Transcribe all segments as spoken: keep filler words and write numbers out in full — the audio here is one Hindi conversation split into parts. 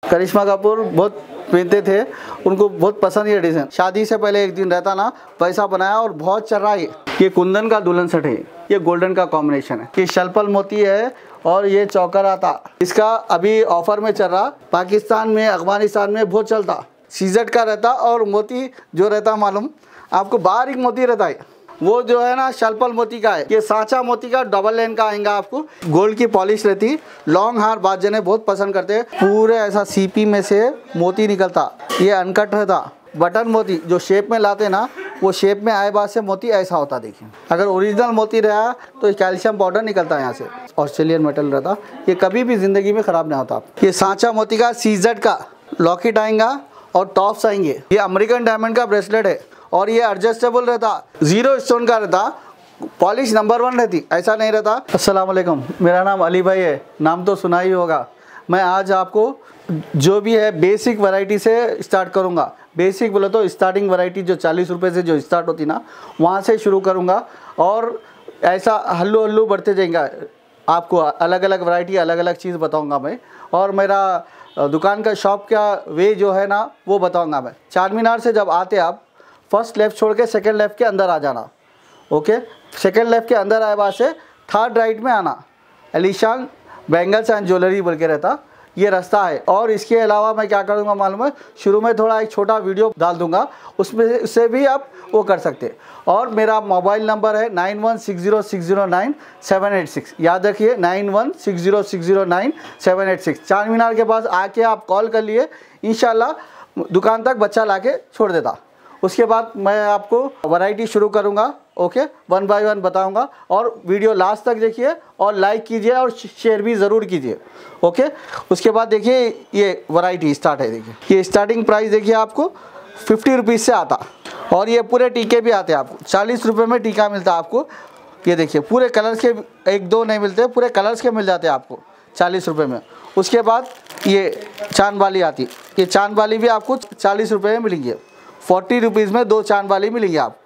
करिश्मा कपूर बहुत पहनते थे, उनको बहुत पसंद ये डिज़ाइन। शादी से पहले एक दिन रहता ना, पैसा बनाया और बहुत चल रहा है। ये कुंदन का दुल्हन सेट है, ये गोल्डन का कॉम्बिनेशन है। ये शलपल मोती है और ये चौकर आता, इसका अभी ऑफर में चल रहा। पाकिस्तान में, अफगानिस्तान में बहुत चलता। सीजट का रहता और मोती जो रहता मालूम आपको, बारीक मोती रहता है, वो जो है ना शलपल मोती का है। ये सांचा मोती का डबल लाइन का आएगा आपको। गोल्ड की पॉलिश रहती, लॉन्ग हार बात जने बहुत पसंद करते हैं। पूरे ऐसा सीपी में से मोती निकलता, ये अनकट रहता। बटन मोती जो शेप में लाते ना, वो शेप में आए बाद से मोती ऐसा होता। देखिए, अगर ओरिजिनल मोती रहा तो कैल्शियम पाउडर निकलता है यहाँ से। ऑस्ट्रेलियन मेटल रहता, ये कभी भी जिंदगी में खराब नहीं होता। ये सांचा मोती का सीजट का लॉकेट आएगा और टॉप्स आएंगे। ये अमेरिकन डायमंड का ब्रेसलेट है और ये एडजस्टेबल रहता, जीरो स्टोन का रहता, पॉलिश नंबर वन रहती, ऐसा नहीं रहता। अस्सलाम वालेकुम, मेरा नाम अली भाई है, नाम तो सुना ही होगा। मैं आज आपको जो भी है बेसिक वैरायटी से स्टार्ट करूंगा। बेसिक बोले तो स्टार्टिंग वैरायटी जो चालीस रुपए से जो स्टार्ट होती ना, वहाँ से शुरू करूंगा और ऐसा हल्लू हल्लू बढ़ते जाएगा। आपको अलग अलग वैरायटी, अलग अलग चीज़ बताऊँगा मैं। और मेरा दुकान का शॉप का वे जो है ना, वो बताऊँगा मैं। चार मीनार से जब आते आप, फर्स्ट लेफ्ट छोड़ के सेकेंड लेफ्ट के अंदर आ जाना। ओके, सेकेंड लेफ्ट के अंदर आए बाद से थर्ड राइट में आना। एलिशान बैंगल्स एंड ज्वेलरी बोल के रहता, ये रास्ता है। और इसके अलावा मैं क्या करूँगा मालूम है, शुरू में थोड़ा एक छोटा वीडियो डाल दूंगा, उसमें उससे भी आप वो कर सकते। और मेरा मोबाइल नंबर है nine one six zero six zero nine seven eight six. याद रखिए, nine one six zero six zero nine seven eight six. Charminar के पास आके आप कॉल कर लिए, इंशाल्लाह दुकान तक बच्चा ला के छोड़ देता। उसके बाद मैं आपको वैरायटी शुरू करूंगा। ओके, वन बाय वन बताऊंगा और वीडियो लास्ट तक देखिए और लाइक कीजिए और शेयर भी ज़रूर कीजिए। ओके, उसके बाद देखिए ये वैरायटी स्टार्ट है। देखिए, ये स्टार्टिंग प्राइस देखिए आपको फिफ्टी रुपीज़ से आता और ये पूरे टीके भी आते हैं आपको। चालीस रुपये में टीका मिलता है आपको। ये देखिए, पूरे कलर्स के, एक दो नहीं मिलते, पूरे कलर्स के मिल जाते हैं आपको चालीस रुपये में। उसके बाद ये चांद वाली आती, ये चांद वाली भी आपको चालीस रुपये में मिलेंगी। फोर्टी रुपीज़ में दो चांद वाली मिलेंगी आप,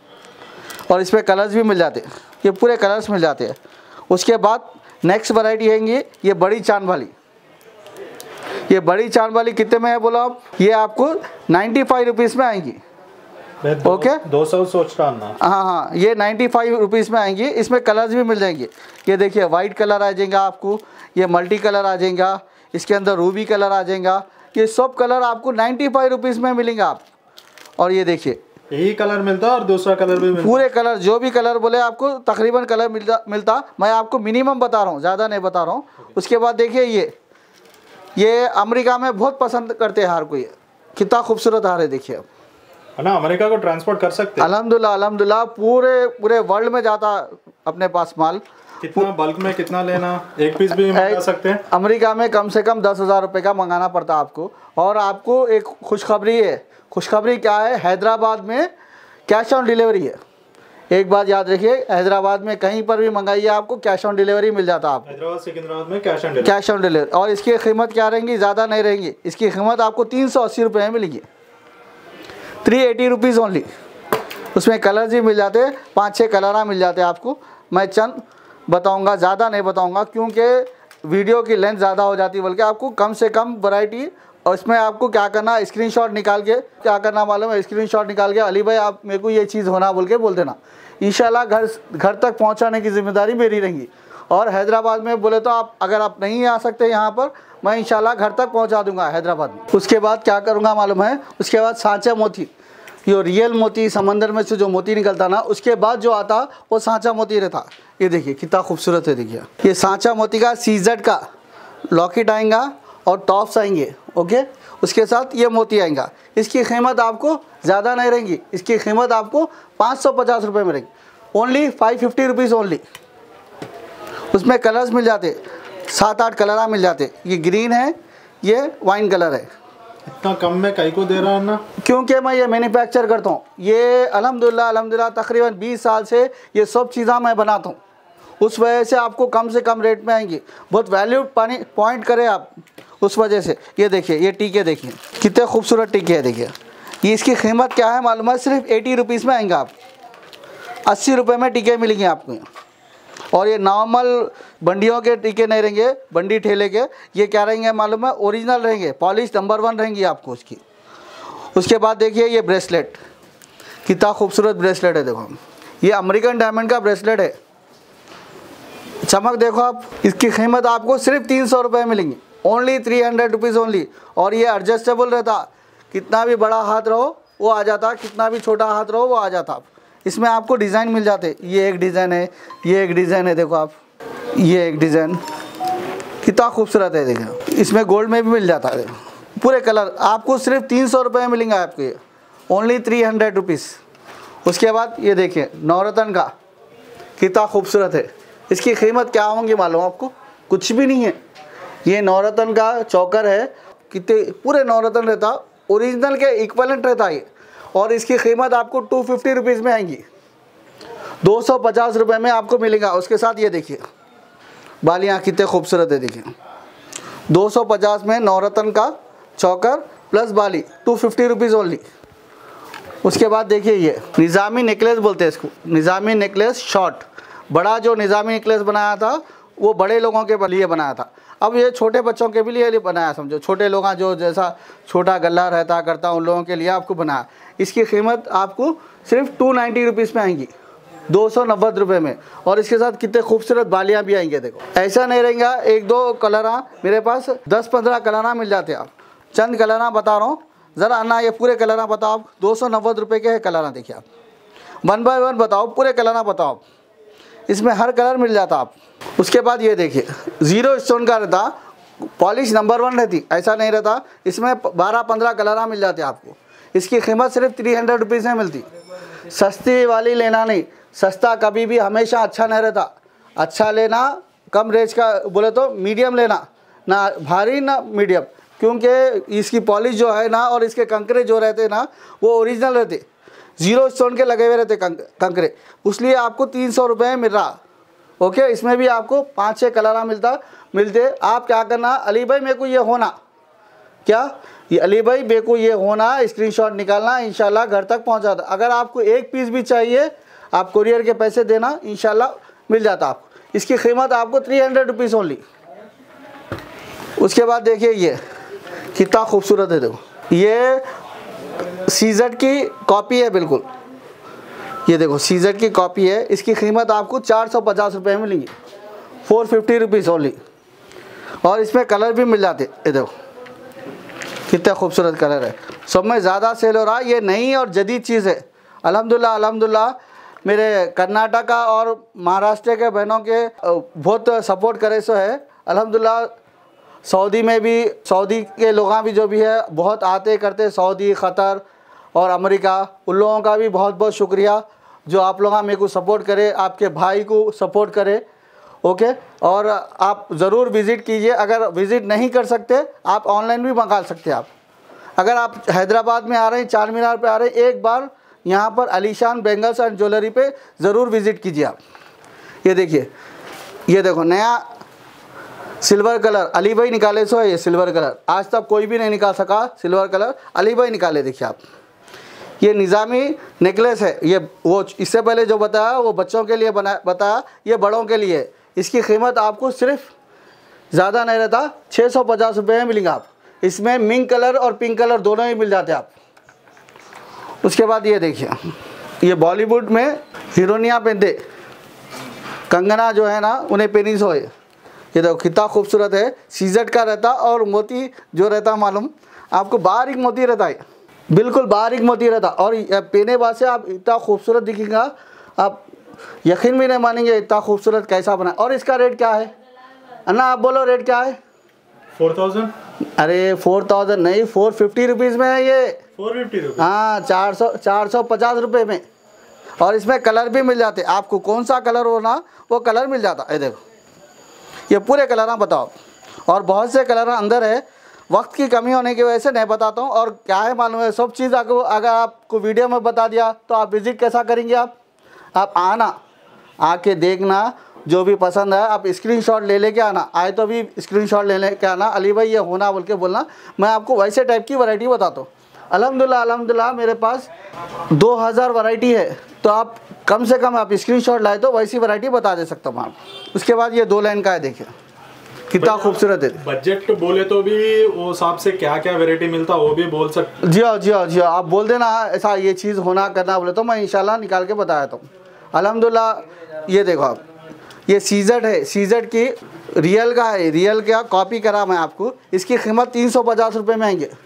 और इसमें कलर्स भी मिल जाते हैं, ये पूरे कलर्स मिल जाते हैं। उसके बाद नेक्स्ट वैरायटी आएंगी ये बड़ी चांद वाली। ये बड़ी चांद वाली कितने में है बोलो आप? ये आपको नाइन्टी फाइव रुपीज़ में आएंगी। ओके, दो सौ सोच रहा ना। हाँ हाँ, ये नाइन्टी फाइव रुपीज़ में आएंगी। इसमें कलर्स भी मिल जाएंगे। ये देखिए, वाइट कलर आ जाएगा आपको, ये मल्टी कलर आ जाएगा, इसके अंदर रूबी कलर आ जाएगा। ये सब कलर आपको नाइन्टी फाइव रुपीज़ में मिलेंगे आप। और ये देखिए, यही कलर मिलता है और दूसरा कलर भी मिलता, पूरे कलर जो भी कलर बोले आपको तकरीबन कलर मिलता मिलता मैं आपको मिनिमम बता रहा हूँ, ज़्यादा नहीं बता रहा हूँ। उसके बाद देखिए, ये ये अमेरिका में बहुत पसंद करते हैं हार को। ये कितना खूबसूरत हार है, देखिए है ना। अमेरिका को ट्रांसपोर्ट कर सकते हैं। अल्हम्दुलिल्लाह अल्हम्दुलिल्लाह, पूरे पूरे वर्ल्ड में जाता अपने पास माल। कितना बल्क में कितना लेना, एक पीस भी मंगा सकते हैं। अमेरिका में कम से कम दस हज़ार रुपये का मंगाना पड़ता आपको। और आपको एक खुशखबरी है। खुशखबरी क्या है? हैदराबाद में कैश ऑन डिलीवरी है। एक बात याद रखिए, हैदराबाद में कहीं पर भी मंगाइए आपको कैश ऑन डिलीवरी मिल जाता है आपको। हैदराबाद सिकंदराबाद में cash on delivery, cash on delivery. और इसकी कीमत क्या रहेंगी? ज़्यादा नहीं रहेंगी। इसकी कीमत आपको तीन सौ अस्सी रुपये में मिलेगी, थ्री एटी रुपीज़ ओनली। उसमें कलर्स भी मिल जाते हैं, पाँच छः कलर मिल जाते हैं आपको। मैं चंद बताऊँगा, ज़्यादा नहीं बताऊँगा क्योंकि वीडियो की लेंथ ज़्यादा हो जाती है। बल्कि आपको कम से कम वैरायटी, और इसमें आपको क्या करना, स्क्रीनशॉट निकाल के क्या करना मालूम है? स्क्रीनशॉट निकाल के अली भाई आप मेरे को ये चीज़ होना बोल के बोल देना। इंशाल्लाह घर घर तक पहुंचाने की जिम्मेदारी मेरी रहेगी। और हैदराबाद में बोले तो आप, अगर आप नहीं आ सकते यहाँ पर, मैं इंशाल्लाह घर तक पहुँचा दूँगा हैदराबाद में। उसके बाद क्या करूँगा मालूम है? उसके बाद सांचा मोती, जो रियल मोती समंदर में से जो मोती निकलता ना, उसके बाद जो आता वो सांचा मोती रहता। ये देखिए कितना खूबसूरत है। देखिए, ये सांचा मोती का सीजट का लॉकेट आएगा और टॉप्स आएंगे। ओके, उसके साथ ये मोती आएगा। इसकी कीमत आपको ज़्यादा नहीं रहेंगी, इसकी कीमत आपको पाँच सौ पचास रुपये में रहेगी। Only five fifty rupees only. उसमें कलर्स मिल जाते, सात आठ कलर मिल जाते। ये ग्रीन है, ये वाइन कलर है। इतना कम में कहीं को दे रहा है ना? क्योंकि मैं ये मैन्युफैक्चर करता हूँ। ये अल्हम्दुलिल्लाह अल्हम्दुलिल्लाह तकरीबन बीस साल से ये सब चीज़ें मैं बनाता हूँ। उस वजह से आपको कम से कम रेट में आएंगी। बहुत वैल्यू पानी पॉइंट करें आप उस वजह से। ये देखिए, ये टीके देखिए कितने खूबसूरत टीके हैं। देखिए, ये इसकी कीमत क्या है मालूम है? सिर्फ एटी रुपीज़ में आएंगे आप। अस्सी रुपये में टीके मिलेंगे आपको। और ये नॉर्मल बंडियों के टीके नहीं रहेंगे, बंडी ठेले के, ये क्या रहेंगे मालूम है, ओरिजिनल रहेंगे, पॉलिश नंबर वन रहेंगी आपको उसकी। उसके बाद देखिए ये ब्रेसलेट, कितना खूबसूरत ब्रेसलेट है, देखो ये अमेरिकन डायमंड का ब्रेसलेट है, चमक देखो आप। इसकी कीमत आपको सिर्फ तीन सौ रुपये मिलेंगी, only three hundred rupees only. और ये एडजस्टेबल रहता, कितना भी बड़ा हाथ रहो वो आ जाता, कितना भी छोटा हाथ रहो वो आ जाता। इसमें आपको डिज़ाइन मिल जाते, ये एक डिज़ाइन है, ये एक डिज़ाइन है, देखो आप, ये एक डिज़ाइन कितना खूबसूरत है, देखो इसमें गोल्ड में भी मिल जाता है, देखो पूरे कलर आपको सिर्फ तीन सौ रुपये मिलेंगे आपको, ये ओनली थ्री हंड्रेड रुपीज़। उसके बाद ये देखिए नवरत्न का कितना खूबसूरत है, इसकी कीमत क्या होंगी मालूम आपको, कुछ भी नहीं है। ये नवरत्न का चौकर है, कितने पूरे नवरत्न रहता, ओरिजिनल के इक्वलेंट रहता है, और इसकी कीमत आपको टू फिफ्टी रुपीज़ में आएंगी, दो सौ पचास रुपये में आपको मिलेगा। उसके साथ ये देखिए बालियाँ कितने खूबसूरत है, देखिए दो सौ पचास में नवरत्न का चौकर प्लस बाली, टू फिफ्टी रुपीज़ ओनली। उसके बाद देखिए ये निज़ामी नेकलेस बोलते हैं इसको, निज़ामी नेकलेस शॉर्ट, बड़ा जो निज़ामी नेकलेस बनाया था वो बड़े लोगों के लिए बनाया था, अब ये छोटे बच्चों के भी लिए बनाया, समझो छोटे लोग जो जैसा छोटा गला रहता करता उन लोगों के लिए आपको बनाया। इसकी कीमत आपको सिर्फ टू नाइन्टी रुपीज़ में आएंगी, दो सौ नब्बे रुपये में। और इसके साथ कितने खूबसूरत बालियाँ भी आएंगे, देखो ऐसा नहीं रहेगा एक दो कलरा, मेरे पास दस पंद्रह कलरा मिल जाते हैं। आप चंद कलरा बता रहा हूँ, ज़रा अन्ना ये पूरे कलरा बताओ आप, दो सौ नब्बे रुपये के है कलरा, देखिए आप वन बाय वन बताओ, पूरे कलरा बताओ, इसमें हर कलर मिल जाता आप। उसके बाद ये देखिए ज़ीरो स्टोन का रहता, पॉलिश नंबर वन रहती, ऐसा नहीं रहता, इसमें बारह पंद्रह कलरा मिल जाते आपको। इसकी कीमत सिर्फ थ्री हंड्रेड रुपीज़ में मिलती, सस्ती वाली लेना नहीं, सस्ता कभी भी हमेशा अच्छा नहीं रहता, अच्छा लेना कम रेंज का बोले तो मीडियम लेना, ना भारी ना मीडियम, क्योंकि इसकी पॉलिश जो है ना और इसके कंकरे जो रहते ना वो ओरिजिनल रहते, ज़ीरो स्टोन के लगे हुए रहते कंकरे, इसलिए आपको तीन सौ रुपये मिल रहा। ओके, इसमें भी आपको पाँच छः कलरा मिलता मिलते। आप क्या करना, अली भाई मेरे को ये होना, क्या ये अली भाई मेरे को ये होना, स्क्रीनशॉट निकालना, इंशाल्लाह घर तक पहुंचा दो। अगर आपको एक पीस भी चाहिए आप कुरियर के पैसे देना, इंशाल्लाह मिल जाता आपको। इसकी कीमत आपको थ्री हंड्रेड रुपीज़ ओनली। उसके बाद देखिए ये कितना खूबसूरत है, देखो ये सीजेड की कॉपी है बिल्कुल, ये देखो सीजेड की कॉपी है, इसकी कीमत आपको चार सौ पचास रुपये में मिलेंगी, फोर फिफ्टी रुपीज़ ओनली। और इसमें कलर भी मिल जाते, ये देखो कितना खूबसूरत कलर है, सब में ज़्यादा सेल हो रहा है, ये नई और जदीद चीज़ है। अल्हम्दुलिल्लाह अल्हम्दुलिल्लाह मेरे कर्नाटका और महाराष्ट्र के बहनों के बहुत सपोर्ट करे सो है अल्हम्दुलिल्लाह। सऊदी में भी, सऊदी के लोग भी जो भी है बहुत आते करते, सऊदी, क़तर और अमेरिका, उन लोगों का भी बहुत बहुत शुक्रिया जो आप लोग मेरे को सपोर्ट करे, आपके भाई को सपोर्ट करे। ओके, और आप ज़रूर विज़िट कीजिए, अगर विज़िट नहीं कर सकते आप ऑनलाइन भी मंगा सकते हैं। आप अगर आप हैदराबाद में आ रहे हैं, चार मीनार पे आ रहे हैं, एक बार यहाँ पर अलीशान बेंगल्स एंड ज्वेलरी पे ज़रूर विज़िट कीजिए आप। ये देखिए, ये देखो नया सिल्वर कलर अली भाई निकाले सो है, ये सिल्वर कलर आज तक कोई भी नहीं निकाल सका, सिल्वर कलर अली भाई निकाले, देखिए आप। ये निज़ामी नेकलेस है, ये वो इससे पहले जो बताया वो बच्चों के लिए बना बताया, ये बड़ों के लिए। इसकी कीमत आपको सिर्फ ज़्यादा नहीं रहता, छः सौ पचास रुपये में मिलेंगे आप। इसमें मिंक कलर और पिंक कलर दोनों ही मिल जाते हैं आप। उसके बाद ये देखिए, ये बॉलीवुड में हीरोइनियाँ पहनते, कंगना जो है ना उन्हें पेनिस हो, ये देखो कितना खूबसूरत है, सीजेड का रहता और मोती जो रहता मालूम आपको, बारीक मोती रहता है, बिल्कुल बारीक मोती रहता। और पहने बाद से आप इतना खूबसूरत दिखेगा, आप यकीन भी नहीं मानेंगे इतना खूबसूरत कैसा बना। और इसका रेट क्या है अन्ना, आप बोलो रेट क्या है? Four thousand. अरे फोर थाउजेंड नहीं, फोर फिफ्टी रुपीज़ में है ये, फोर फिफ्टी रुपीज़, हाँ चार सौ चार सौ पचास रुपये में। और इसमें कलर भी मिल जाते, आपको कौन सा कलर होना वो कलर मिल जाता है। देखो ये पूरे कलर ना बताओ, और बहुत से कलर अंदर है, वक्त की कमी होने की वजह से नहीं बताता हूँ। और क्या है मालूम है, सब चीज़ अगर अगर आपको वीडियो में बता दिया तो आप विज़िट कैसा करेंगे? आप आप आना, आके देखना, जो भी पसंद है आप स्क्रीनशॉट ले लेके आना, आए तो भी स्क्रीनशॉट ले लेके आना, अली भाई ये होना बोल के बोलना, मैं आपको वैसे टाइप की वैरायटी बताता हूँ। अल्हम्दुलिल्लाह अल्हम्दुलिल्लाह मेरे पास दो हज़ार वैरायटी है तो आप कम से कम आप स्क्रीनशॉट लाए तो वैसी वैरायटी बता दे सकता हूँ आप। उसके बाद ये दो लाइन का है, देखिए कितना खूबसूरत है। बजट बोले तो भी वो हिसाब से क्या क्या वैरायटी मिलता वो भी बोल सकते। जी हाँ जी हाँ जी हाँ, आप बोल देना ऐसा ये चीज़ होना करना बोले तो मैं इंशाल्लाह निकाल के बताया था। अल्हम्दुलिल्लाह ये देखो आप, ये सीजेड है, सीजेड की रियल का है, रियल का कॉपी करा मैं आपको। इसकी कीमत तीन सौ पचास रुपये में आएंगे,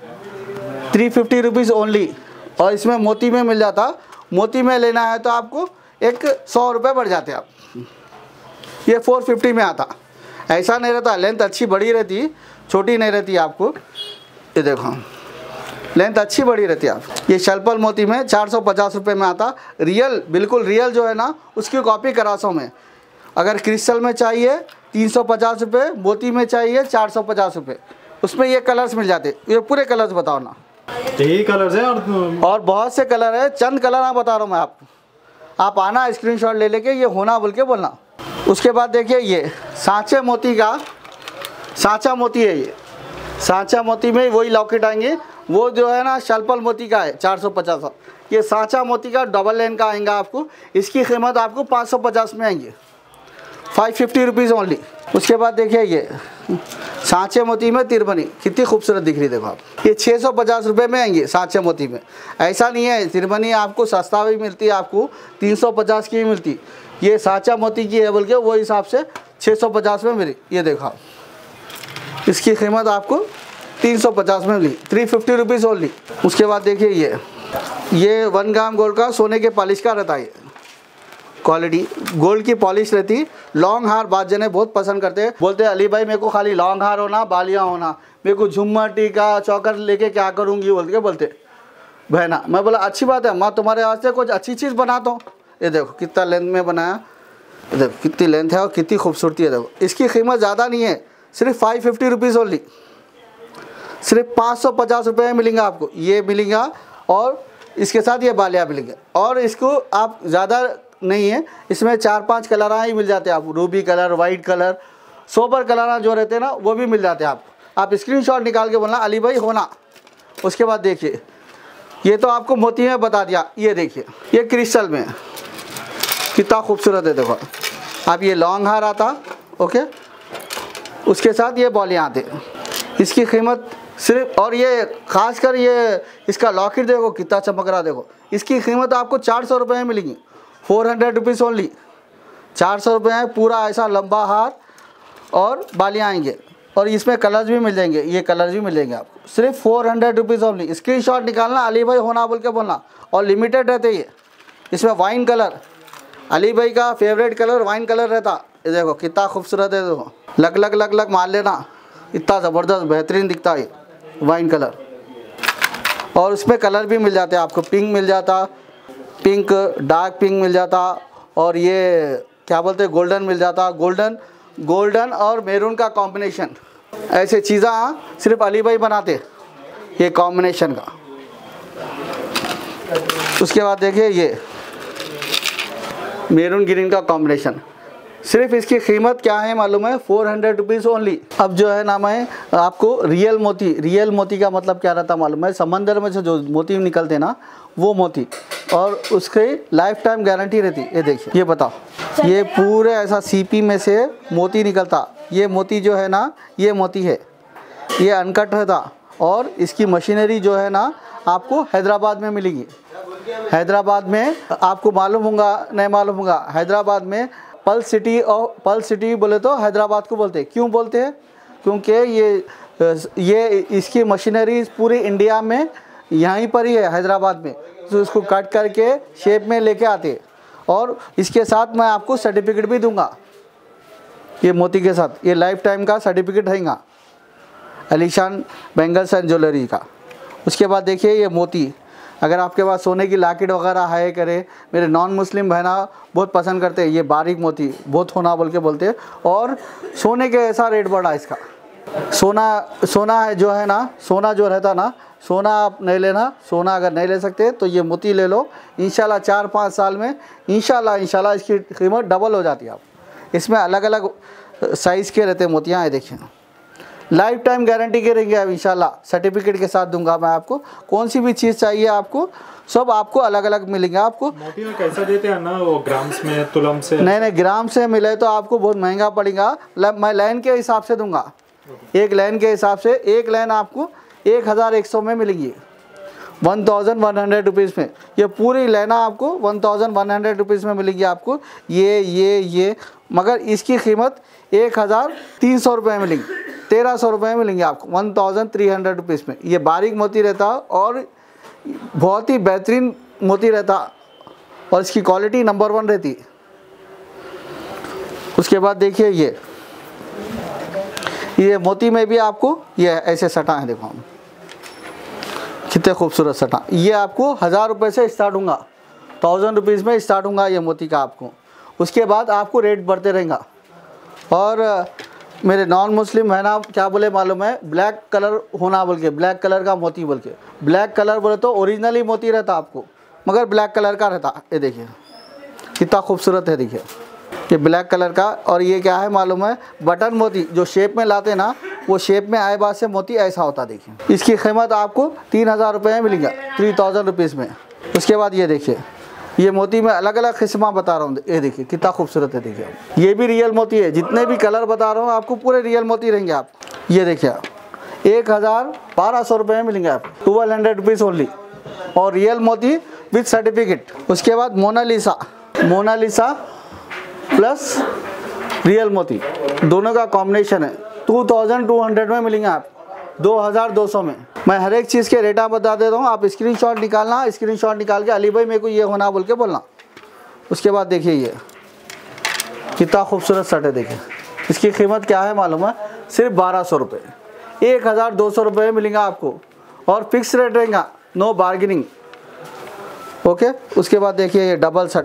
थ्री फिफ्टी रुपीज़ ओनली। और इसमें मोती में मिल जाता, मोती में लेना है तो आपको एक सौ रुपये बढ़ जाते आप। ये फोर फिफ्टी में आता, ऐसा नहीं रहता, लेंथ अच्छी बड़ी रहती, छोटी नहीं रहती आपको। ये देखो लेंथ अच्छी बड़ी रहती है आप। ये शलपल मोती में चार सौ पचास रुपये में आता, रियल बिल्कुल रियल जो है ना उसकी कॉपी करा सौ में। अगर क्रिस्टल में चाहिए तीन सौ पचास रुपये, मोती में चाहिए चार सौ पचास रुपये। उसमें ये कलर्स मिल जाते, ये पूरे कलर्स बताओ ना। यही कलर्स है और और बहुत से कलर है, चंद कलर मैं बता रहा हूँ मैं आपको। आप आना स्क्रीनशॉट ले लेके ये होना बोल के बोलना। उसके बाद देखिए ये सांचे मोती का, सांचा मोती है ये, सांचा मोती में वही लॉकेट आएंगे, वो जो है ना शलपल मोती का है चार सौ पचास। ये सांचा मोती का डबल लेन का आएगा आपको, इसकी कीमत आपको पाँच सौ पचास में आएंगे, फाइव फिफ्टी रुपीज़ ओनली। उसके बाद देखिए ये सांचे मोती में तिरबनी कितनी खूबसूरत दिख रही है, देखो आप। ये छः सौ पचास रुपये में आएंगे सांचे मोती में। ऐसा नहीं है तिरबनी आपको सस्ता भी मिलती है, आपको तीन सौ पचास की भी मिलती। ये सांचा मोती की है बोल के वो हिसाब से छः सौ पचास में मिली। ये देखो आप, इसकी कीमत आपको तीन सौ पचास में मिली, थ्री फिफ्टी रुपीज़ ओनली। उसके बाद देखिए ये ये वन ग्राम गोल्ड का सोने के पॉलिश का रहता है, क्वालिटी गोल्ड की पॉलिश रहती। लॉन्ग हार बात जने बहुत पसंद करते हैं, बोलते हैं अली भाई मेरे को खाली लॉन्ग हार होना, बालियाँ होना, मेरे को झुम्मर टीका चौकर लेके क्या करूँगी बोल के बोलते बहना। मैं बोला अच्छी बात है, मैं तुम्हारे वास्ते कुछ अच्छी चीज़ बनाता हूँ। ये देखो कितना लेंथ में बनाया, देखो कितनी लेंथ है और कितनी खूबसूरती है। देखो इसकी कीमत ज़्यादा नहीं है, सिर्फ फाइव फिफ्टी रुपीज़ ओनली, सिर्फ पाँच सौ पचास रुपये में मिलेंगे आपको। ये मिलेगा और इसके साथ ये बालियाँ मिलेंगे। और इसको आप ज़्यादा नहीं है, इसमें चार पांच कलर ही मिल जाते हैं आपको, ruby colour, white colour, sober colour जो रहते हैं ना वो भी मिल जाते हैं आपको। आप स्क्रीनशॉट निकाल के बोलना अली भाई होना। उसके बाद देखिए ये तो आपको मोती में बता दिया, ये देखिए ये क्रिस्टल में कितना खूबसूरत है। देखो आप ये लॉन्ग हार आता, ओके, उसके साथ ये बॉलियाँ आते। इसकी कीमत सिर्फ, और ये खासकर ये इसका लॉकेट देखो कितना चमक रहा, देखो इसकी कीमत आपको चार सौ रुपये में मिलेगी, फोर हंड्रेड रुपीज़ ओनली। चार सौ रुपये है, पूरा ऐसा लंबा हार और बालियाँ आएंगे। और इसमें कलर्स भी मिल जाएंगे, ये कलर्स भी मिल जाएंगे आपको, सिर्फ four hundred rupees only. Screenshot निकालना, अली भाई होना बोल के बोलना। और लिमिटेड रहते ये, इसमें वाइन कलर, अली भाई का फेवरेट कलर वाइन कलर रहता। ये देखो कितना खूबसूरत है, देखो लग लग लग लग मार लेना, इतना ज़बरदस्त बेहतरीन दिखता है वाइन कलर। और उसमें कलर भी मिल जाते हैं आपको, पिंक मिल जाता, पिंक डार्क पिंक मिल जाता, और ये क्या बोलते हैं गोल्डन मिल जाता, गोल्डन गोल्डन और मैरून का कॉम्बिनेशन। ऐसे चीज़ें सिर्फ अली भाई बनाते ये कॉम्बिनेशन का। उसके बाद देखिए ये मैरून ग्रीन का कॉम्बिनेशन, सिर्फ इसकी कीमत क्या है मालूम है, फोर हंड्रेड रुपीज़ ओनली। अब जो है ना मैं आपको रियल मोती, रियल मोती का मतलब क्या रहता मालूम है, समंदर में से जो मोती निकलते ना वो मोती, और उसके लाइफ टाइम गारंटी रहती। ये देखिए ये बताओ, ये पूरे ऐसा सीपी में से मोती निकलता। ये मोती जो है ना ये मोती है, ये अनकट रहता। और इसकी मशीनरी जो है ना आपको हैदराबाद में मिलेगी। हैदराबाद में आपको मालूम होगा नहीं मालूम होगा, हैदराबाद में पर्ल सिटी, और पर्ल सिटी बोले तो हैदराबाद को बोलते हैं। क्यों बोलते हैं, क्योंकि ये ये इसकी मशीनरी पूरी इंडिया में यहीं पर ही है हैदराबाद में। तो इसको कट करके शेप में लेके आते। और इसके साथ मैं आपको सर्टिफिकेट भी दूंगा, ये मोती के साथ ये लाइफ टाइम का सर्टिफिकेट रहेगा अलीशान बैंगल्स एंड ज्वेलरी का। उसके बाद देखिए ये मोती, अगर आपके पास सोने की लॉकेट वगैरह है करे, मेरे नॉन मुस्लिम बहना बहुत पसंद करते हैं ये बारीक मोती, बहुत होना बोल के बोलते हैं। और सोने के ऐसा रेट बढ़ा इसका। सोना सोना है जो है ना, सोना जो रहता ना, सोना आप नहीं लेना, सोना अगर नहीं ले सकते तो ये मोती ले लो। इंशाल्लाह चार पाँच साल में इंशाल्लाह इंशाल्लाह इसकी कीमत डबल हो जाती है। आप इसमें अलग अलग साइज़ के रहते हैं मोतियाँ है, देखिए लाइफ टाइम गारंटी के रहेंगे अब इंशाल्लाह, सर्टिफिकेट के साथ दूंगा मैं आपको। कौन सी भी चीज़ चाहिए आपको, सब आपको अलग अलग मिलेंगे। आपको मोती में कैसा देते हैं ना, वो ग्राम्स में, तुलम से? नहीं नहीं, ग्राम से मिले तो आपको बहुत महंगा पड़ेगा। मैं लाइन के हिसाब से दूंगा, एक लाइन के हिसाब से। एक लाइन आपको एक हज़ार एक सौ में मिलेगी, one thousand one hundred rupees में। ये पूरी लाइना आपको one thousand one hundred rupees में मिलेगी आपको, ये ये ये मगर इसकी कीमत एक हज़ार तीन सौ रुपये में मिलेगी, तेरह सौ रुपये में मिलेंगे आपको, one thousand three hundred rupees में। ये बारीक मोती रहता और बहुत ही बेहतरीन मोती रहता और इसकी क्वालिटी नंबर वन रहती। उसके बाद देखिए ये ये मोती में भी आपको ये ऐसे सटा है, देखो कितने खूबसूरत सटा। ये आपको हज़ार रुपये से स्टार्ट होगा, थाउजेंड रुपीज़ में स्टार्ट होगा ये मोती का आपको। उसके बाद आपको रेट बढ़ते रहेगा। और मेरे नॉन मुस्लिम है ना, क्या बोले मालूम है, ब्लैक कलर होना बोल के, ब्लैक कलर का मोती बोल के। ब्लैक कलर बोले तो ओरिजिनली मोती रहता आपको, मगर ब्लैक कलर का रहता। ये देखिए कितना खूबसूरत है, देखिए ये ब्लैक कलर का। और ये क्या है मालूम है, बटन मोती जो शेप में लाते ना, वो शेप में आए बाद से मोती ऐसा होता। देखिए इसकी कीमत आपको तीन हज़ार रुपये में मिलेगा, थ्री थाउजेंड रुपीज़ में। उसके बाद ये देखिए ये मोती में अलग अलग किस्म बता रहा हूँ, ये देखिए कितना खूबसूरत है। देखिए ये भी रियल मोती है, जितने भी कलर बता रहा हूँ आपको पूरे रियल मोती रहेंगे आप। ये देखिए एक हज़ार बारह सौ रुपये में मिलेंगे आप, ट्वेल्व हंड्रेड रुपीज़ ओनली, और रियल मोती विथ सर्टिफिकेट। उसके बाद मोनालिसा, मोनालिसा प्लस रियल मोती दोनों का कॉम्बिनेशन है, टू थाउजेंड टू हंड्रेड में मिलेंगे आप, दो हज़ार दो सौ में। मैं हर एक चीज़ के रेटा बता देता हूँ, आप स्क्रीनशॉट निकालना, स्क्रीनशॉट निकाल के अली भाई मेरे को ये होना बोल के बोलना। उसके बाद देखिए ये कितना खूबसूरत शर्ट है, देखिए इसकी कीमत क्या है मालूम है, सिर्फ बारह सौ रुपये, एक हज़ार दो सौ रुपये मिलेगा आपको, और फिक्स रेट रहेगा, नो बार्गेनिंग। ओके। उसके बाद देखिए ये double shirt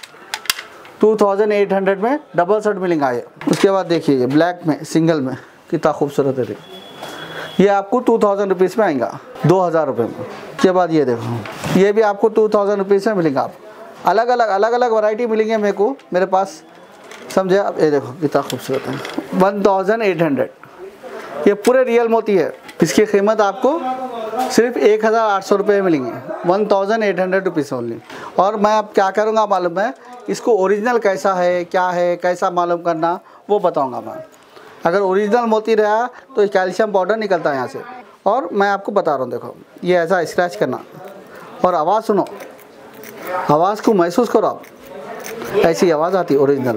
two thousand eight hundred में डबल शर्ट मिलेगा ये। उसके बाद देखिए ये ब्लैक में सिंगल में कितना खूबसूरत है, देखिए ये आपको टू थाउजेंड रुपीज़ में आएगा, दो हज़ार रुपये में। उसके बाद ये देखो ये भी आपको टू थाउजेंड रुपीज़ में मिलेगा। आप अलग अलग अलग अलग वैरायटी मिलेंगे मेरे को, मेरे पास, समझे आप। ये देखो कितना खूबसूरत है, वन थाउजेंड एट हंड्रेड, ये पूरे रियल मोती है। इसकी कीमत आपको सिर्फ एक हज़ार आठ सौ रुपये मिलेंगे, one thousand eight hundred rupees only. और मैं अब क्या करूँगा मालूम है, इसको ओरिजिनल कैसा है, क्या है, कैसा मालूम करना वो बताऊँगा मैं। अगर ओरिजिनल मोती रहा तो कैल्शियम पाउडर निकलता है यहाँ से, और मैं आपको बता रहा हूँ, देखो ये ऐसा स्क्रैच करना और आवाज़ सुनो, आवाज़ को महसूस करो आप, ऐसी आवाज़ आती है ओरिजिनल।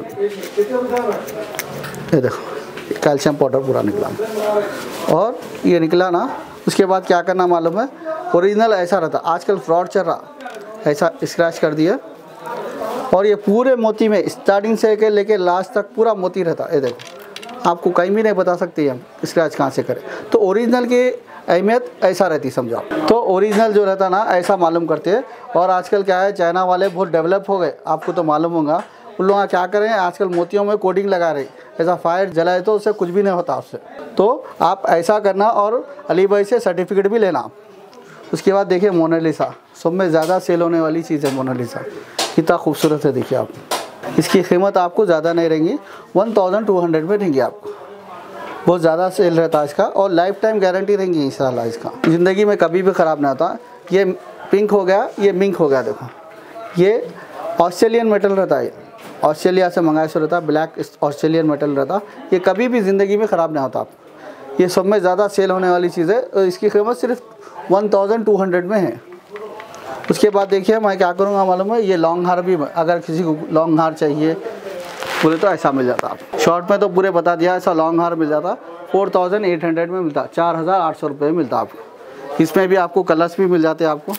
ये देखो कैल्शियम पाउडर पूरा निकला, और ये निकला ना, उसके बाद क्या करना मालूम है, ओरिजिनल ऐसा रहता। आजकल फ्रॉड चल रहा, ऐसा स्क्रैच कर दिया, और ये पूरे मोती में स्टार्टिंग से लेके लास्ट तक पूरा मोती रहता। ये देखो आपको कहीं भी नहीं बता सकते हम स्क्रैच कहाँ से करें। तो ओरिजिनल की अहमियत ऐसा रहती, समझो। तो ओरिजिनल जो रहता ना ऐसा मालूम करते हैं। और आजकल क्या है, चाइना वाले बहुत डेवलप हो गए, आपको तो मालूम होगा। उन लोग क्या करें, आजकल मोतियों में कोटिंग लगा रहे, ऐसा फायर जलाए तो उससे कुछ भी नहीं होता उससे। तो आप ऐसा करना, और अली भाई से सर्टिफिकेट भी लेना। उसके बाद देखिए मोनालिसा, सब में ज़्यादा सेल होने वाली चीज़ है मोनालिसा, कितना खूबसूरत है। देखिए आप, इसकी कीमत आपको ज़्यादा नहीं रहेंगी, वन थाउजेंड टू हंड्रेड में रहेंगी आपको, बहुत ज़्यादा सेल रहता है इसका, और लाइफ टाइम गारंटी रहेंगी इंशाल्लाह। इसका ज़िंदगी में कभी भी ख़राब नहीं होता। ये पिंक हो गया, ये मिंक हो गया, देखो ये ऑस्ट्रेलियन मेटल रहता है, ऑस्ट्रेलिया से मंगाया से रहता है, ब्लैक ऑस्ट्रेलियन मेटल रहता, ये कभी भी ज़िंदगी में ख़राब नहीं होता। आप ये सब में ज़्यादा सेल होने वाली चीज़ है, और इसकी कीमत सिर्फ वन थाउजेंड टू हंड्रेड में है। उसके बाद देखिए मैं क्या करूँगा मालूम है, ये लॉन्ग हार भी, अगर किसी को लॉन्ग हार चाहिए बोले तो ऐसा मिल जाता। आप शॉर्ट में तो पूरे बता दिया, ऐसा लॉन्ग हार मिल जाता, फोर थाउजेंड एट हंड्रेड में मिलता, चार हज़ार आठ सौ रुपये में मिलता आपको। इसमें भी आपको कलर्स भी मिल जाते हैं आपको,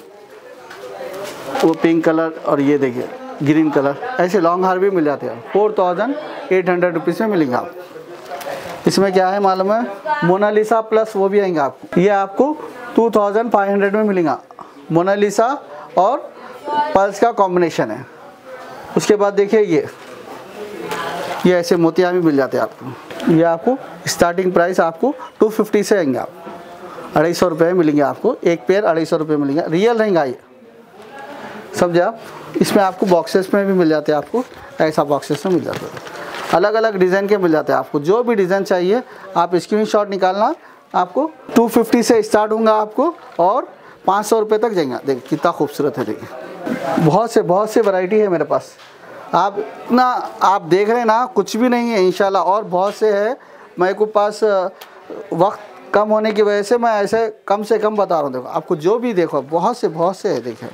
वो पिंक कलर और ये देखिए ग्रीन कलर, ऐसे लॉन्ग हार भी मिल जाते हैं, four thousand eight hundred rupees में मिलेंगे आप। इसमें क्या है मालूम है, मोनालिसा प्लस वो भी आएंगे आपको, ये आपको टू थाउजेंड फाइव हंड्रेड में मिलेगा, मोनालिसा और पर्ल्स का कॉम्बिनेशन है। उसके बाद देखिए ये ये ऐसे मोतियाँ भी मिल जाते हैं आपको, ये आपको स्टार्टिंग प्राइस आपको टू फिफ्टी से आएंगे, आप अढ़ाई सौ रुपये मिलेंगे आपको, एक पेयर अढ़ाई सौ रुपये मिलेंगे, रियल रहेंगे ये, समझे आप। इसमें आपको बॉक्सेस में भी मिल जाते हैं, आपको ऐसा बॉक्सेस में मिल जाता है। अलग अलग डिज़ाइन के मिल जाते हैं आपको। जो भी डिज़ाइन चाहिए आप स्क्रीनशॉट निकालना, आपको दो सौ पचास से स्टार्ट होगा आपको और पाँच सौ रुपये तक जाएगा। देखिए कितना खूबसूरत है, देखिए बहुत से बहुत से वैरायटी है मेरे पास। आप इतना आप देख रहे हैं ना, कुछ भी नहीं है इंशाल्लाह, और बहुत से है। मेरे को पास वक्त कम होने की वजह से मैं ऐसे कम से कम बता रहा हूँ। देखो आपको जो भी देखो बहुत से बहुत से है, देखिए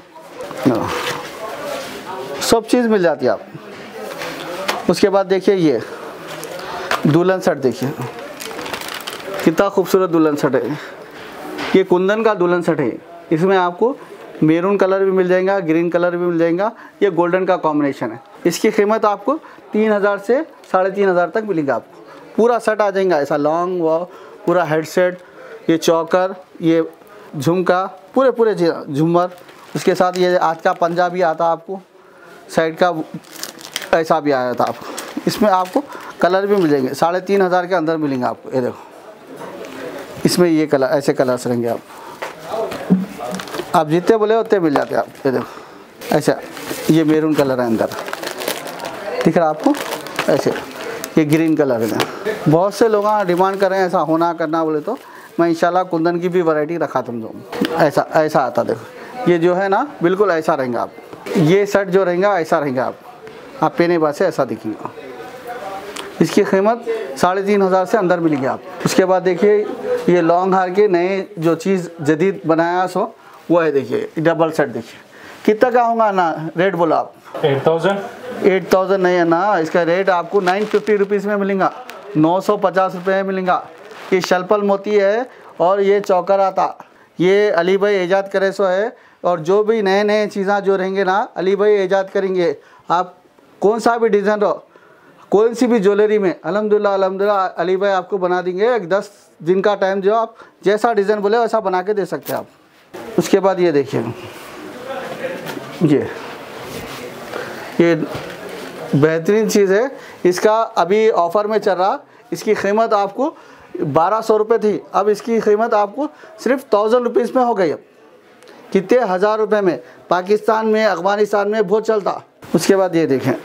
सब चीज़ मिल जाती है आप। उसके बाद देखिए ये दुल्हन सेट, देखिए कितना खूबसूरत दुल्हन सेट है। ये कुंदन का दुल्हन सेट है। इसमें आपको मेरून कलर भी मिल जाएगा, ग्रीन कलर भी मिल जाएगा, ये गोल्डन का कॉम्बिनेशन है। इसकी कीमत आपको तीन हज़ार से साढ़े तीन हज़ार तक मिलेगा आपको। पूरा सेट आ जाएगा ऐसा लॉन्ग, व पूरा हेडसेट, ये चौकर, ये झुमका, पूरे पूरे झूमर। उसके साथ ये आज का पंजा भी आता आपको, साइड का ऐसा भी आया था आपको। इसमें आपको कलर भी मिल जाएंगे, साढ़े तीन हज़ार के अंदर मिलेंगे आपको। ये देखो इसमें ये कलर, ऐसे कलर्स रहेंगे आप आप जितने बोले उतने मिल जाते हैं आप। ये देखो ऐसा, ये मेरून कलर है अंदर, दिख रहा आपको ऐसे, ये ग्रीन कलर है। बहुत से लोग डिमांड कर रहे हैं ऐसा होना करना बोले, तो मैं इंशाल्लाह कुंदन की भी वैरायटी रखा तुम लोग। ऐसा ऐसा आता, देखो ये जो है ना बिल्कुल ऐसा रहेंगे आप। ये सेट जो रहेगा ऐसा रहेगा आप आप पहने बाद से ऐसा दिखेगा। इसकी कीमत साढ़े तीन हज़ार से अंदर मिलेगी आप। उसके बाद देखिए ये लॉन्ग हार के नए जो चीज़ जदीद बनाया सो वो है, देखिए डबल सेट। देखिए कितना का होगा ना, रेट बोला आप? एट थाउजेंड एट थाउजेंड नहीं है ना, इसका रेट आपको नाइन फिफ्टी रुपीज़ में मिलेगा, नौ सौ पचास रुपये में मिलेगा। ये शलपल मोती है और ये चौकर आता, ये अली भाई ईजाद करे सो है। और जो भी नए नए चीज़ें जो रहेंगे ना, अली भाई ईजाद करेंगे। आप कौन सा भी डिज़ाइन हो, कोई सी भी ज्वेलरी में अल्हम्दुलिल्लाह अल्हम्दुलिल्लाह अली भाई आपको बना देंगे। एक दस दिन का टाइम जो आप जैसा डिज़ाइन बोले वैसा बना के दे सकते हैं आप। उसके बाद ये देखिए ये ये बेहतरीन चीज़ है, इसका अभी ऑफ़र में चल रहा। इसकी कीमत आपको बारह सौ रुपये थी, अब इसकी कीमत आपको सिर्फ थाउजेंड रुपीज़ में हो गई। अब कितने हज़ार रुपये में पाकिस्तान में, अफगानिस्तान में बहुत चलता। उसके बाद ये देखें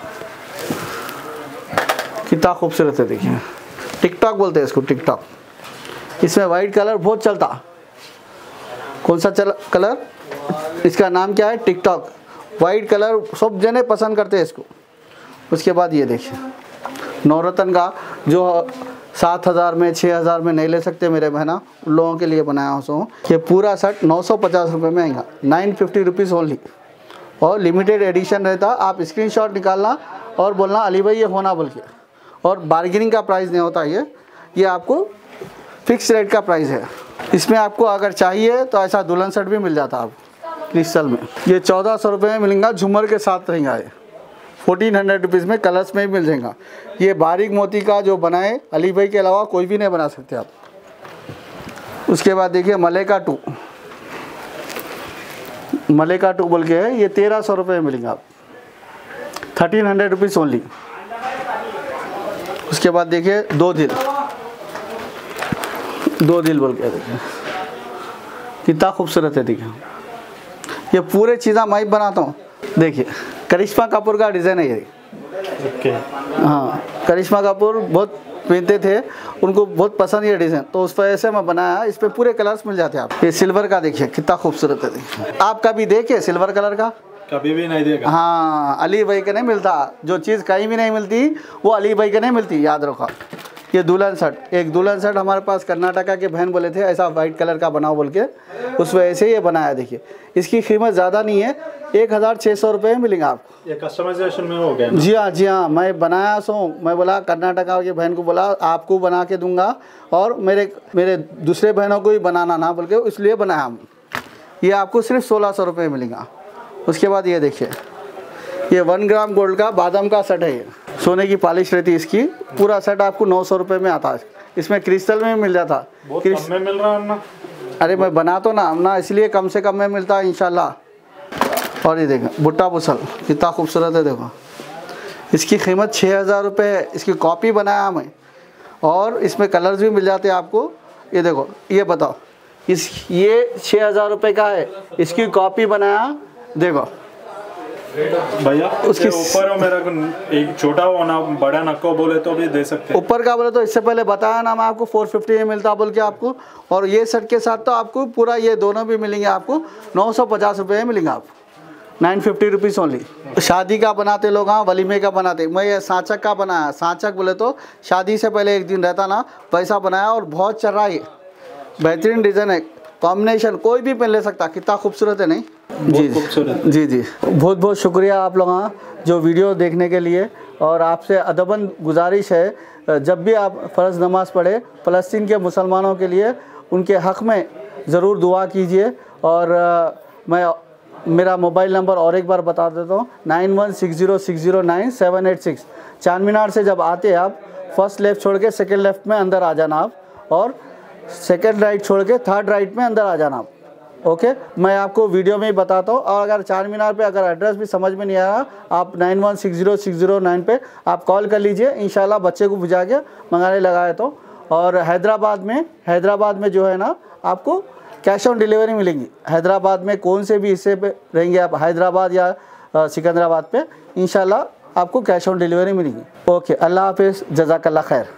कितना खूबसूरत है, देखिए टिकटॉक बोलते हैं इसको, टिकटॉक। इसमें वाइट कलर बहुत चलता। कौन सा चल कलर, इसका नाम क्या है? टिकटॉक। वाइट कलर सब जने पसंद करते हैं इसको। उसके बाद ये देखिए नवरत्न का जो सात हज़ार में छः हज़ार में नहीं ले सकते मेरे बहना, उन लोगों के लिए बनाया हूँ सो। ये पूरा सेट नौ सौ पचास रुपये में आएगा, नाइन फिफ्टी रुपीज़ ओनली। और लिमिटेड एडिशन रहता। आप स्क्रीनशॉट निकालना और बोलना अली भाई ये होना बोल के। और बार्गेनिंग का प्राइस नहीं होता ये ये आपको फिक्स रेट का प्राइस है। इसमें आपको अगर चाहिए तो ऐसा दुल्हन सेट भी मिल जाता है आपको क्रिस्टल में। ये चौदह सौ रुपये में मिलेगा, झूमर के साथ रहेगा। ये फोर्टीन हंड्रेड रुपीज़ में कलर्स में भी मिल जाएगा। ये बारीक मोती का जो बनाए अली भाई के अलावा कोई भी नहीं बना सकते आप। उसके बाद देखिए मलेका टू, मलेका टू बोल के है, ये तेरह सौ रुपये में मिलेगा आप, थर्टीन हंड्रेड रुपीज़ ओनली। उसके बाद देखिए दो दिल, दो दिल बोल के देखिए कितना खूबसूरत है। देखिए ये पूरे चीज़ें मैं ही बनाता हूँ। देखिए करिश्मा कपूर का डिज़ाइन है ये। ओके हाँ, करिश्मा कपूर बहुत पहनते थे, उनको बहुत पसंद ये डिज़ाइन, तो उस वजह से मैं बनाया। इस पर पूरे कलर्स मिल जाते हैं आप। ये सिल्वर का देखिए कितना खूबसूरत है। देखिए आप कभी देखिए सिल्वर कलर का? कभी भी नहीं देखा। हाँ, अली भाई का नहीं मिलता। जो चीज़ कहीं भी नहीं मिलती वो अली भाई का नहीं मिलती, याद रखो। ये दुल्हन सेट, एक दुल्हन सेट हमारे पास कर्नाटका के बहन बोले थे ऐसा वाइट कलर का बनाओ बोल के, उस वजह से ये बनाया। देखिए इसकी कीमत ज़्यादा नहीं है, एक हज़ार छः सौ रुपये में मिलेगा आपको। ये कस्टमाइजेशन में हो गया? जी हाँ जी हाँ, मैं बनाया सो, मैं बोला कर्नाटका के बहन को बोला आपको बना के दूंगा और मेरे मेरे दूसरे बहनों को भी बनाना ना बोल के, इसलिए बनाया हम। ये आपको सिर्फ सोलह सौ रुपये मिलेगा। उसके बाद ये देखिए ये वन ग्राम गोल्ड का बादाम का सेट है। ये सोने की पॉलिश रहती है इसकी। पूरा सेट आपको नौ सौ रुपये में आता है। इसमें क्रिस्टल में मिल जाता। बहुत कम में मिल रहा है ना? अरे मैं बना तो ना ना इसलिए कम से कम में मिलता है इंशाल्लाह। और ये देखो भुट्टा पुसल कितना खूबसूरत है। देखो इसकी कीमत छः हज़ार रुपये है। इसकी कॉपी बनाया मैं और इसमें कलर्स भी मिल जाते हैं आपको। ये देखो, ये बताओ, इस ये छः हज़ार रुपये का है, इसकी कॉपी बनाया। देखो भैया उसकी- उसके ऊपर हो मेरा को एक छोटा हो ना बड़ा नक्को बोले तो भी दे सकते हैं। ऊपर का बोले तो इससे पहले बताया ना मैं आपको फोर फिफ्टी में मिलता बोल के आपको, और ये सेट के साथ तो आपको पूरा ये दोनों भी मिलेंगे आपको नौ सौ पचास रुपये में मिलेंगे आपको, नाइन फिफ्टी रुपीज़ ओनली। शादी का बनाते लोग, हाँ वलीमे का बनाते, मैं ये सांचक का बनाया। सांचक बोले तो शादी से पहले एक दिन रहता ना पैसा बनाया, और बहुत चल रहा है, बेहतरीन डिज़ाइन है, कॉम्बिनेशन कोई भी पहन ले सकता, कितना खूबसूरत है नहीं जी खूबसूरत। जी जी बहुत बहुत शुक्रिया आप लोग हाँ जो वीडियो देखने के लिए। और आपसे अदबन गुजारिश है जब भी आप फ़र्ज़ नमाज़ पढ़े फ़लस्तीन के मुसलमानों के लिए उनके हक़ में ज़रूर दुआ कीजिए। और आ, मैं मेरा मोबाइल नंबर और एक बार बता देता हूँ, nine one six zero six zero nine seven eight six. Charminar से जब आते आप फर्स्ट लेफ़्ट छोड़ के सेकेंड लेफ़्ट में अंदर आ जाना आप, और सेकेंड राइट छोड़ के थर्ड राइट में अंदर आ जाना आप। ओके मैं आपको वीडियो में ही बताता हूँ। और अगर चार मीनार पे अगर एड्रेस भी समझ में नहीं आ रहा, आप nine one six zero six zero nine पे आप कॉल कर लीजिए, इंशाल्लाह बच्चे को बुझा के मंगाने लगाए तो। और हैदराबाद में हैदराबाद में जो है ना आपको कैश ऑन डिलीवरी मिलेंगी। हैदराबाद में कौन से भी हिस्से पे रहेंगे आप, हैदराबाद या सिकंदराबाद पे, इंशाल्लाह आपको कैश ऑन डिलीवरी मिलेगी। ओके अल्लाह हाफिज़, जज़ाकल्लाह खैर।